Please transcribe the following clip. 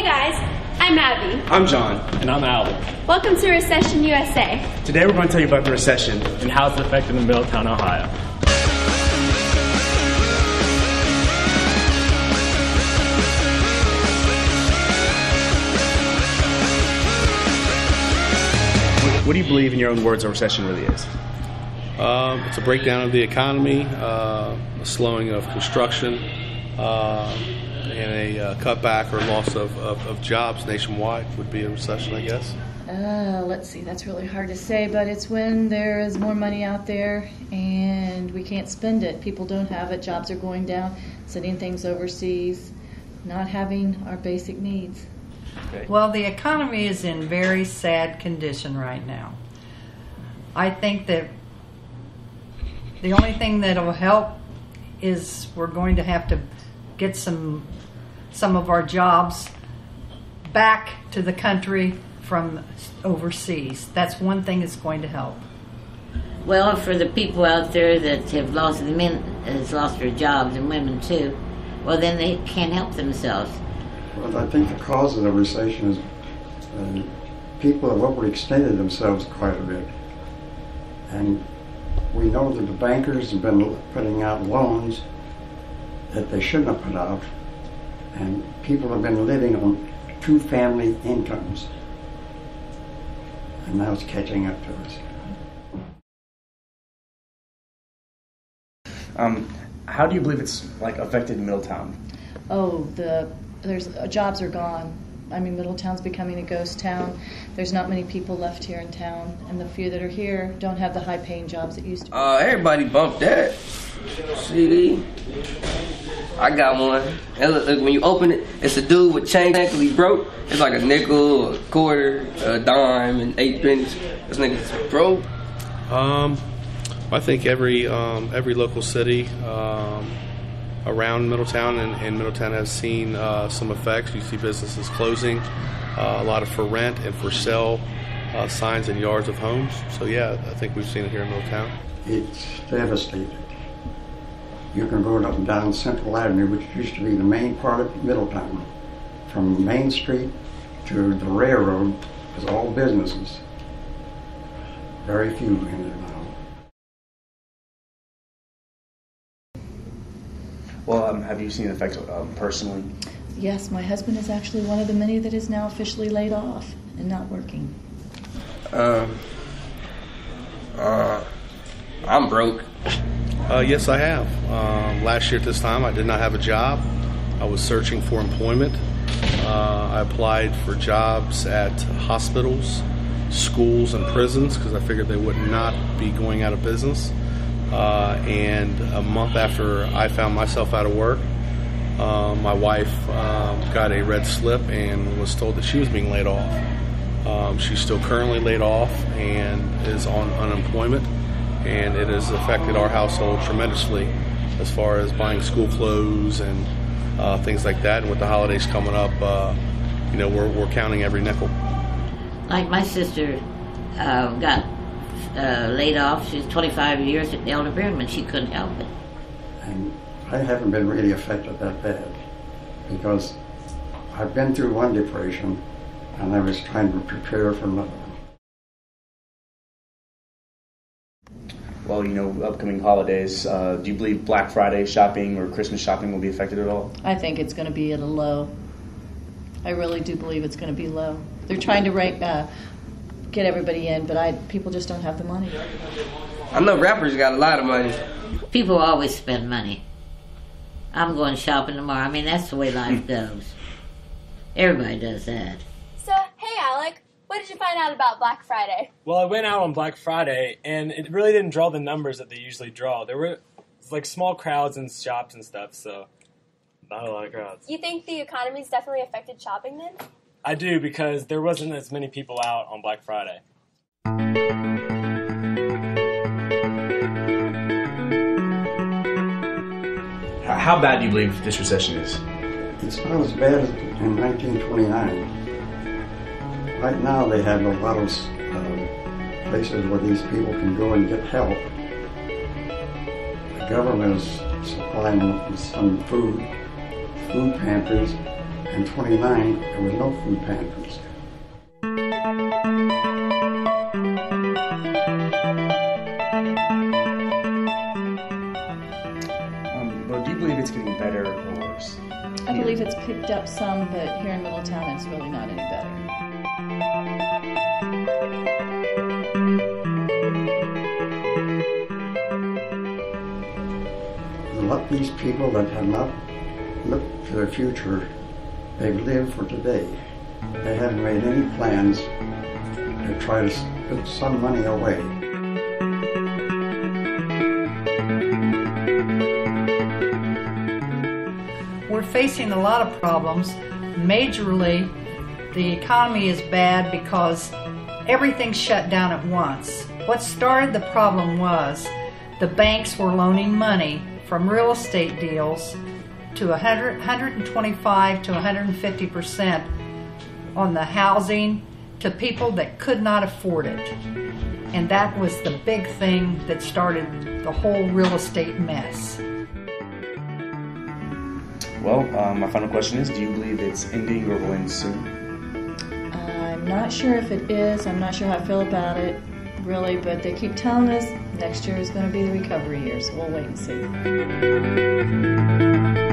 guys, I'm Abby. I'm John. And I'm Alec. Welcome to Recession USA. Today we're going to tell you about the recession and how it's affecting Middletown, Ohio. What do you believe, in your own words, a recession really is? It's a breakdown of the economy, a slowing of construction, and a cutback or loss of jobs nationwide would be a recession, I guess. Let's see, that's really hard to say, but it's when there is more money out there and we can't spend it. People don't have it, jobs are going down, sending things overseas, not having our basic needs. Okay. Well, the economy is in very sad condition right now. I think that the only thing that will help is we're going to have to get some of our jobs back to the country from overseas. That's one thing that's going to help. Well, for the people out there that have lost, the men has lost their jobs, and women too, well, then they can't help themselves. Well, I think the cause of the recession is people have overextended themselves quite a bit. And we know that the bankers have been putting out loans that they shouldn't have put out. And people have been living on two-family incomes. And now it's catching up to us. How do you believe it's affected Middletown? Jobs are gone. I mean, Middletown's becoming a ghost town. There's not many people left here in town, and the few that are here don't have the high-paying jobs that used to be. Everybody bumped that CD. I got one. And look, when you open it, it's a dude with change until he broke. It's like a nickel, a quarter, a dime, and 8 pennies. This nigga's broke. I think every local city around Middletown and Middletown has seen some effects. You see businesses closing, a lot of for rent and for sale signs in yards of homes. So yeah, I think we've seen it here in Middletown. It's devastated. You can go up and down Central Avenue, which used to be the main part of Middletown. From Main Street to the railroad was all businesses. Very few in there now. Well, have you seen the effects personally? Yes, my husband is actually one of the many that is now officially laid off and not working. I'm broke. Yes, I have. Last year at this time, I did not have a job. I was searching for employment. I applied for jobs at hospitals, schools, and prisons because I figured they would not be going out of business. And a month after I found myself out of work, my wife got a red slip and was told that she was being laid off. She's still currently laid off and is on unemployment, and it has affected our household tremendously as far as buying school clothes and things like that. And with the holidays coming up, we're counting every nickel. Like my sister got laid off. She's 25 years at Elder Beardman. She couldn't help it. And I haven't been really affected that bad because I've been through one depression and I was trying to prepare for another one. Well, upcoming holidays, do you believe Black Friday shopping or Christmas shopping will be affected at all? I think it's going to be at a low. I really do believe it's going to be low. They're trying to get everybody in, but people just don't have the money. I know rappers got a lot of money. People always spend money. I'm going shopping tomorrow. I mean, that's the way life goes. Everybody does that. So, hey Alec, what did you find out about Black Friday? Well, I went out on Black Friday, and it really didn't draw the numbers that they usually draw. There were small crowds in shops and stuff, so not a lot of crowds. You think the economy's definitely affected shopping then? I do, because there wasn't as many people out on Black Friday. How bad do you believe this recession is? It's not as bad as in 1929. Right now they have a lot of places where these people can go and get help. The government is supplying them with some food pantries, and 29, there was no food pantries. Well, do you believe it's getting better or worse? I believe it's picked up some, but here in Middletown it's really not any better. Let these people that have not looked to their future, they've lived for today. They haven't made any plans to try to put some money away. We're facing a lot of problems. Majorly, the economy is bad because everything's shut down at once. What started the problem was the banks were loaning money from real estate deals to 125 to 150% on the housing to people that could not afford it. And that was the big thing that started the whole real estate mess. Well, my final question is, do you believe it's ending or will end soon? I'm not sure if it is. I'm not sure how I feel about it, really, but they keep telling us next year is going to be the recovery year, so we'll wait and see.